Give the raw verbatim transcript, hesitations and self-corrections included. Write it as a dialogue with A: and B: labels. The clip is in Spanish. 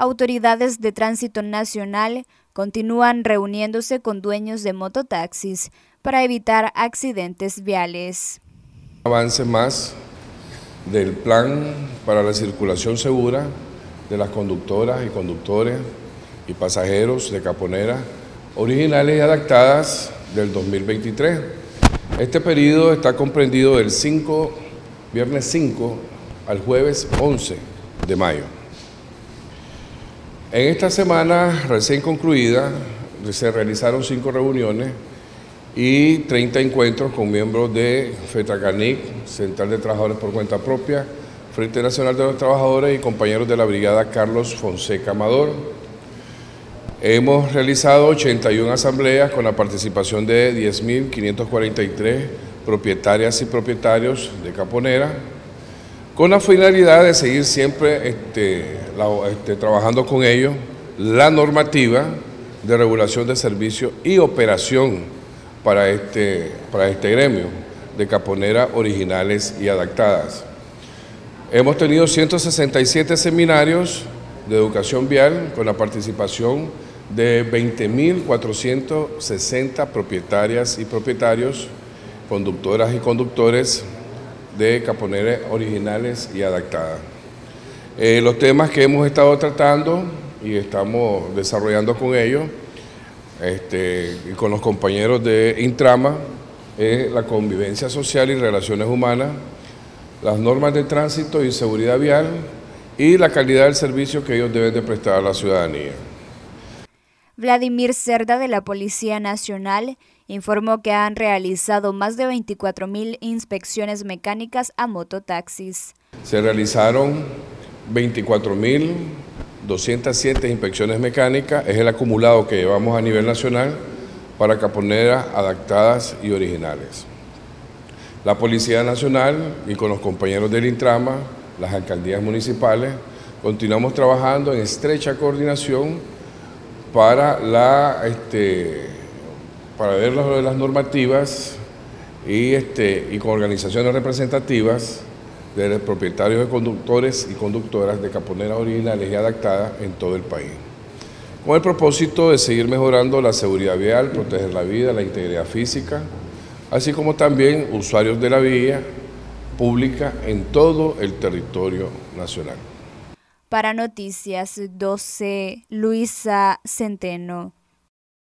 A: autoridades de tránsito nacional continúan reuniéndose con dueños de mototaxis para evitar accidentes viales.
B: Avance más del plan para la circulación segura de las conductoras y conductores y pasajeros de Caponera originales y adaptadas del dos mil veintitrés. Este periodo está comprendido del cinco, viernes cinco al jueves once de mayo. En esta semana recién concluida se realizaron cinco reuniones y treinta encuentros con miembros de FETRACANIC, Central de Trabajadores por Cuenta Propia, Frente Nacional de los Trabajadores y compañeros de la Brigada Carlos Fonseca Amador. Hemos realizado ochenta y una asambleas con la participación de diez mil quinientos cuarenta y tres propietarias y propietarios de Caponera, con la finalidad de seguir siempre este, la, este, trabajando con ellos la normativa de regulación de servicios y operación para este, para este gremio de Caponera originales y adaptadas. Hemos tenido ciento sesenta y siete seminarios de educación vial con la participación de veinte mil cuatrocientos sesenta propietarias y propietarios, conductoras y conductores de Caponera originales y adaptadas. Eh, los temas que hemos estado tratando y estamos desarrollando con ellos este, y con los compañeros de Intrama es la convivencia social y relaciones humanas, las normas de tránsito y seguridad vial y la calidad del servicio que ellos deben de prestar a la ciudadanía.
A: Vladimir Cerda, de la Policía Nacional, informó que han realizado más de veinticuatro mil inspecciones mecánicas a mototaxis.
B: Se realizaron veinticuatro mil doscientas siete inspecciones mecánicas, es el acumulado que llevamos a nivel nacional para Caponeras adaptadas y originales. La Policía Nacional y con los compañeros del Intrama, las alcaldías municipales, continuamos trabajando en estrecha coordinación para, la, este, para ver lo de las normativas y, este, y con organizaciones representativas de los propietarios de conductores y conductoras de Caponeras originales y adaptadas en todo el país, con el propósito de seguir mejorando la seguridad vial, proteger la vida, la integridad física, así como también usuarios de la vía pública en todo el territorio nacional.
A: Para Noticias doce, Luisa Centeno.